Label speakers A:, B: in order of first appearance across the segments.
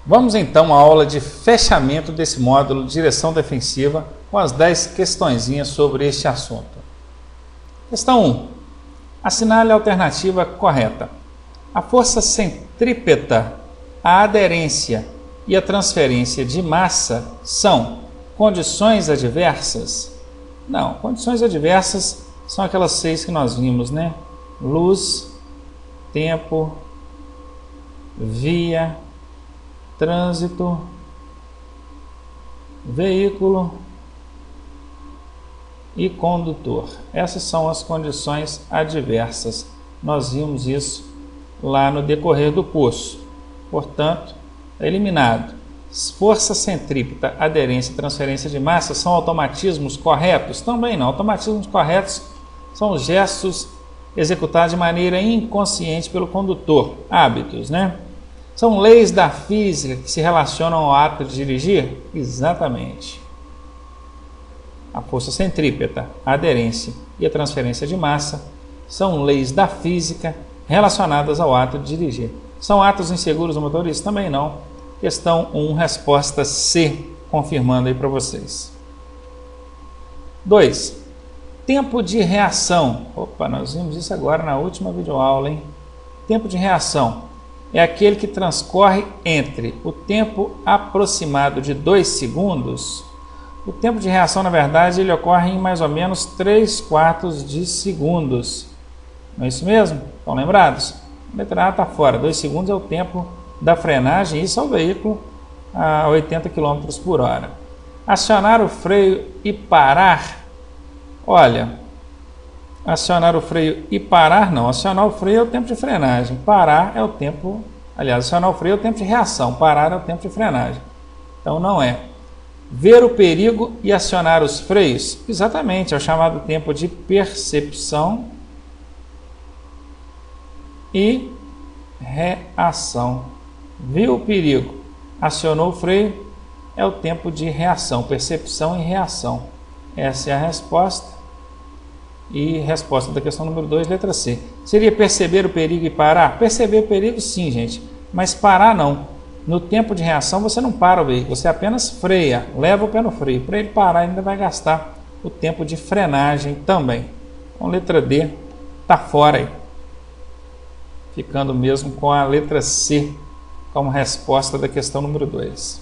A: Vamos então à aula de fechamento desse módulo de direção defensiva com as 10 questõezinhas sobre este assunto. Questão 1. Assinale a alternativa correta. A força centrípeta, a aderência e a transferência de massa são condições adversas? Não, condições adversas são aquelas 6 que nós vimos, né? Luz, tempo, via, trânsito, veículo e condutor. Essas são as condições adversas. Nós vimos isso lá no decorrer do curso. Portanto, eliminado. Força centrípeta, aderência e transferência de massa são automatismos corretos? Também não. Automatismos corretos são gestos executados de maneira inconsciente pelo condutor. Hábitos, né? São leis da física que se relacionam ao ato de dirigir? Exatamente. A força centrípeta, a aderência e a transferência de massa são leis da física relacionadas ao ato de dirigir. São atos inseguros do motorista? Também não. Questão 1, resposta C, confirmando aí para vocês. 2. Tempo de reação. Opa, nós vimos isso agora na última videoaula, hein? Tempo de reação é aquele que transcorre entre o tempo aproximado de 2 segundos. O tempo de reação, na verdade, ele ocorre em mais ou menos 3/4 de segundos. Não é isso mesmo? Estão lembrados? A letra A está fora. 2 segundos é o tempo da frenagem, isso é o veículo a 80 km por hora. Acionar o freio e parar. Olha, acionar o freio e parar não. Acionar o freio é o tempo de frenagem. Parar é o tempo... Aliás, acionar o freio é o tempo de reação. Parar é o tempo de frenagem. Então não é. Ver o perigo e acionar os freios. Exatamente, é o chamado tempo de percepção e reação. Viu o perigo, acionou o freio, é o tempo de reação. Percepção e reação. Essa é a resposta. E resposta da questão número 2, letra C. Seria perceber o perigo e parar? Perceber o perigo sim, gente, mas parar não. No tempo de reação você não para o veículo, você apenas freia, leva o pé no freio. Para ele parar ainda vai gastar o tempo de frenagem também. Então letra D está fora aí. Ficando mesmo com a letra C como resposta da questão número 2.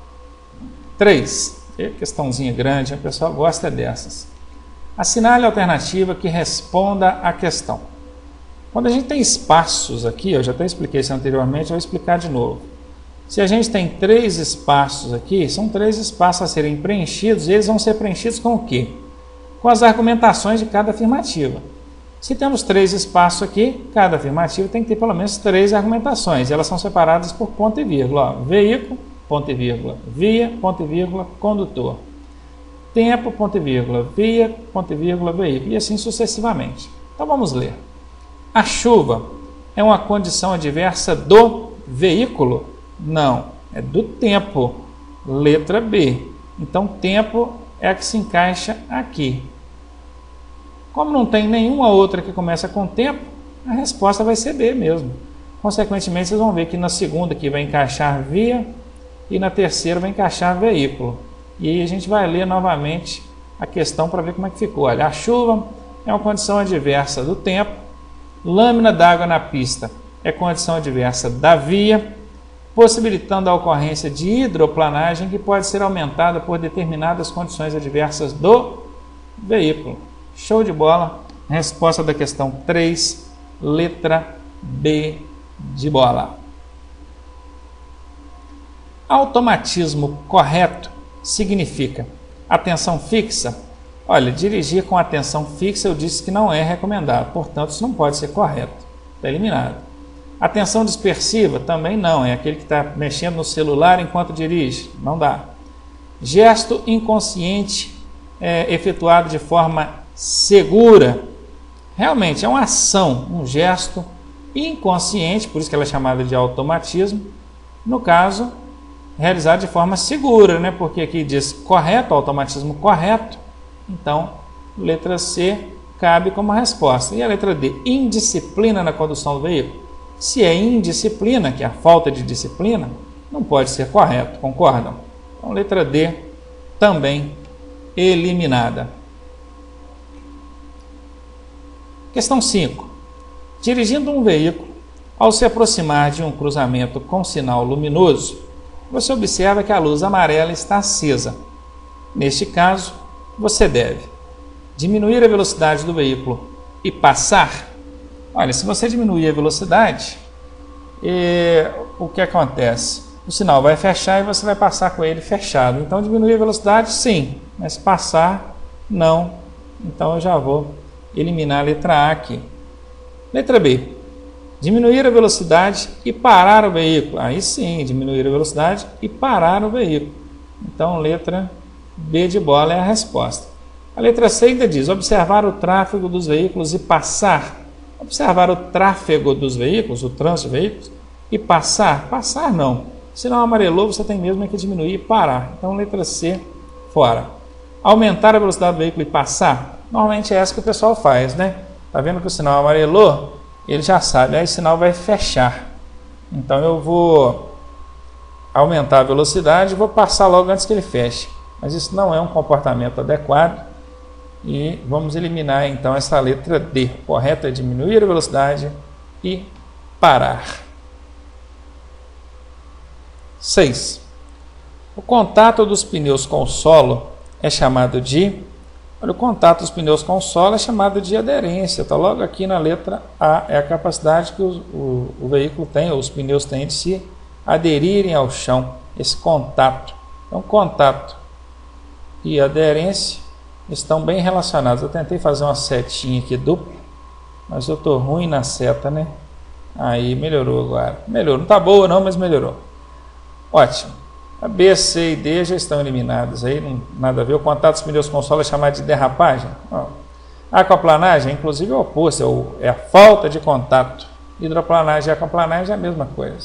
A: 3. Questãozinha grande, o pessoal gosta dessas. Assinale a alternativa que responda à questão. Quando a gente tem espaços aqui, eu já até expliquei isso anteriormente, eu vou explicar de novo. Se a gente tem 3 espaços aqui, são 3 espaços a serem preenchidos, e eles vão ser preenchidos com o quê? Com as argumentações de cada afirmativa. Se temos 3 espaços aqui, cada afirmativa tem que ter pelo menos 3 argumentações, e elas são separadas por ponto e vírgula. Ó, veículo, ponto e vírgula, via, ponto e vírgula, condutor. Tempo, ponto e vírgula, via, ponto e vírgula, veículo, e assim sucessivamente. Então vamos ler. A chuva é uma condição adversa do veículo? Não, é do tempo. Letra B. Então tempo é a que se encaixa aqui. Como não tem nenhuma outra que começa com tempo, a resposta vai ser B mesmo. Consequentemente, vocês vão ver que na segunda aqui vai encaixar via e na terceira vai encaixar veículo. E aí a gente vai ler novamente a questão para ver como é que ficou. Olha, a chuva é uma condição adversa do tempo, lâmina d'água na pista é condição adversa da via, possibilitando a ocorrência de hidroplanagem que pode ser aumentada por determinadas condições adversas do veículo. Show de bola! Resposta da questão 3, letra B de bola. Automatismo correto significa atenção fixa. Olha, dirigir com atenção fixa eu disse que não é recomendado, portanto isso não pode ser correto, está eliminado. Atenção dispersiva também não, é aquele que está mexendo no celular enquanto dirige, não dá. Gesto inconsciente efetuado de forma segura, realmente é uma ação, um gesto inconsciente, por isso que ela é chamada de automatismo, no caso realizado de forma segura, né? Porque aqui diz correto, automatismo correto, então letra C cabe como resposta. E a letra D, indisciplina na condução do veículo. Se é indisciplina, que é a falta de disciplina, não pode ser correto, concordam? Então, letra D também eliminada. Questão 5. Dirigindo um veículo, ao se aproximar de um cruzamento com sinal luminoso, você observa que a luz amarela está acesa. Neste caso, você deve diminuir a velocidade do veículo e passar. Olha, se você diminuir a velocidade, o que acontece? O sinal vai fechar e você vai passar com ele fechado. Então, diminuir a velocidade, sim, mas passar, não. Então, eu já vou eliminar a letra A aqui. Letra B. Diminuir a velocidade e parar o veículo. Aí sim, diminuir a velocidade e parar o veículo. Então, letra B de bola é a resposta. A letra C ainda diz, observar o tráfego dos veículos e passar. Observar o tráfego dos veículos, o trânsito de veículos, e passar. Passar não. Se não amarelou, você tem mesmo que diminuir e parar. Então, letra C, fora. Aumentar a velocidade do veículo e passar. Normalmente é essa que o pessoal faz, né? Tá vendo que o sinal amarelou? Ele já sabe, aí o sinal vai fechar. Então eu vou aumentar a velocidade e vou passar logo antes que ele feche. Mas isso não é um comportamento adequado. E vamos eliminar então essa letra D. Correto é diminuir a velocidade e parar. 6. O contato dos pneus com o solo é chamado de... Olha, o contato dos pneus com o solo é chamado de aderência. Está logo aqui na letra A. É a capacidade que o veículo tem, ou os pneus têm de se aderirem ao chão. Esse contato. Então, contato e aderência estão bem relacionados. Eu tentei fazer uma setinha aqui dupla, mas eu estou ruim na seta, né? Aí melhorou agora. Melhorou. Não está boa não, mas melhorou. Ótimo. A B, C e D já estão eliminadas. Aí não nada a ver. O contato dos pneus com o solo é chamado de derrapagem. Não. A aquaplanagem, inclusive, é o oposto. É a falta de contato. Hidroplanagem e aquaplanagem é a mesma coisa.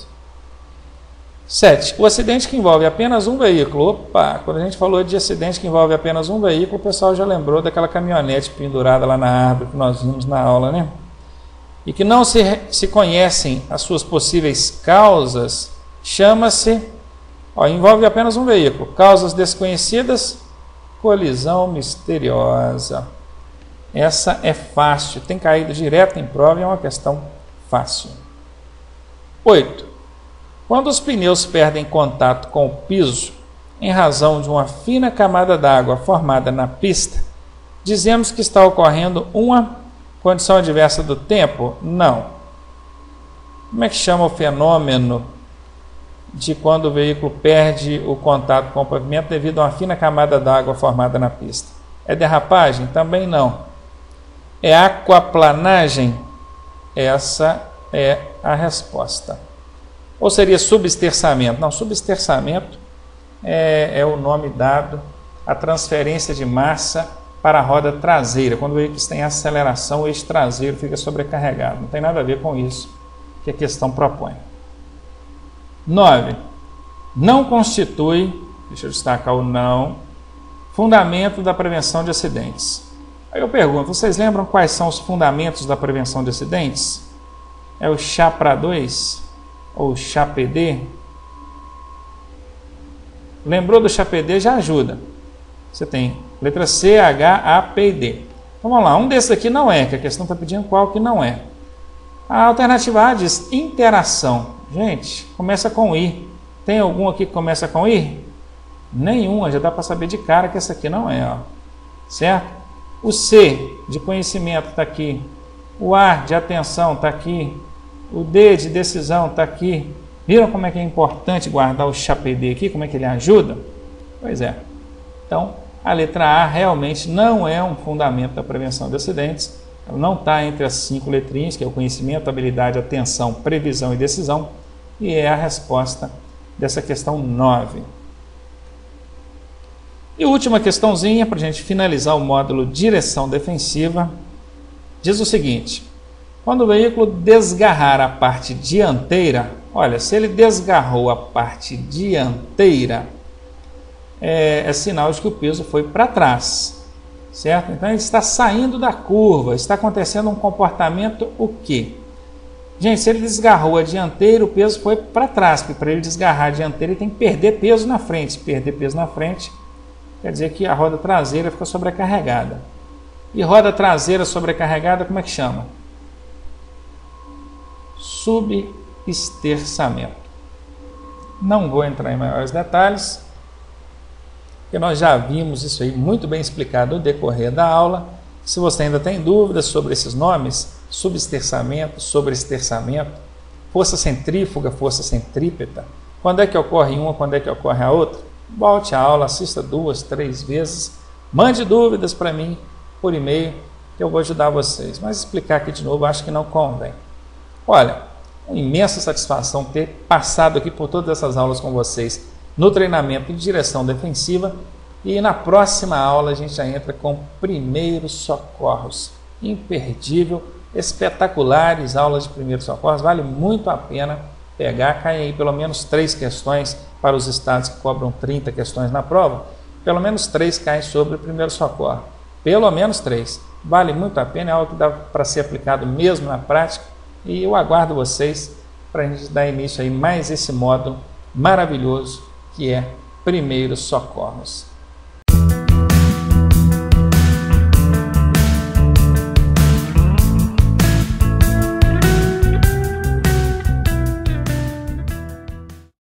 A: 7. O acidente que envolve apenas um veículo. Opa, quando a gente falou de acidente que envolve apenas um veículo, o pessoal já lembrou daquela caminhonete pendurada lá na árvore que nós vimos na aula, né? E que não se conhecem as suas possíveis causas, chama-se, envolve apenas um veículo. Causas desconhecidas, colisão misteriosa. Essa é fácil, tem caído direto em prova e é uma questão fácil. 8. Quando os pneus perdem contato com o piso, em razão de uma fina camada d'água formada na pista, dizemos que está ocorrendo uma condição adversa do tempo? Não. Como é que chama o fenômeno de quando o veículo perde o contato com o pavimento devido a uma fina camada d'água formada na pista? É derrapagem? Também não. É aquaplanagem? Essa é a resposta. Ou seria substerçamento? Não, substerçamento é o nome dado à transferência de massa para a roda traseira. Quando o veículo tem aceleração, o eixo traseiro fica sobrecarregado. Não tem nada a ver com isso que a questão propõe. 9. Não constitui, deixa eu destacar o não, fundamento da prevenção de acidentes. Aí eu pergunto, vocês lembram quais são os fundamentos da prevenção de acidentes? É o CHAPRA 2 ou CHAPD? Lembrou do CHAPD? Já ajuda. Você tem letra C, H, A, P e D. Então vamos lá, um desses aqui não é, que a questão está pedindo qual que não é. A alternativa A diz interação. Gente, começa com I. Tem algum aqui que começa com I? Nenhuma, já dá para saber de cara que essa aqui não é. Ó. Certo? O C, de conhecimento, está aqui. O A, de atenção, está aqui. O D, de decisão, está aqui. Viram como é que é importante guardar o CHAPD aqui? Como é que ele ajuda? Pois é. Então, a letra A realmente não é um fundamento da prevenção de acidentes. Ela não está entre as 5 letrinhas, que é o conhecimento, habilidade, atenção, previsão e decisão. E é a resposta dessa questão 9. E última questãozinha, para a gente finalizar o módulo direção defensiva, diz o seguinte: quando o veículo desgarrar a parte dianteira, olha, se ele desgarrou a parte dianteira, é sinal de que o peso foi para trás, certo? Então ele está saindo da curva, está acontecendo um comportamento o quê? Gente, se ele desgarrou a dianteira, o peso foi para trás, porque para ele desgarrar a dianteira ele tem que perder peso na frente. Se perder peso na frente, quer dizer que a roda traseira fica sobrecarregada. E roda traseira sobrecarregada, como é que chama? Subesterçamento. Não vou entrar em maiores detalhes, porque nós já vimos isso aí muito bem explicado no decorrer da aula. Se você ainda tem dúvidas sobre esses nomes, subesterçamento, sobreesterçamento, força centrífuga, força centrípeta, quando é que ocorre uma, quando é que ocorre a outra, volte à aula, assista 2, 3 vezes, mande dúvidas para mim por e-mail, que eu vou ajudar vocês. Mas explicar aqui de novo, acho que não convém. Olha, uma imensa satisfação ter passado aqui por todas essas aulas com vocês no treinamento de direção defensiva, e na próxima aula a gente já entra com primeiros socorros. Imperdível, espetaculares aulas de primeiros socorros, vale muito a pena pegar. Caem aí pelo menos 3 questões para os estados que cobram 30 questões na prova, pelo menos 3 caem sobre o primeiro socorro, pelo menos 3, vale muito a pena, é algo que dá para ser aplicado mesmo na prática, e eu aguardo vocês para a gente dar início aí mais esse módulo maravilhoso que é primeiros socorros.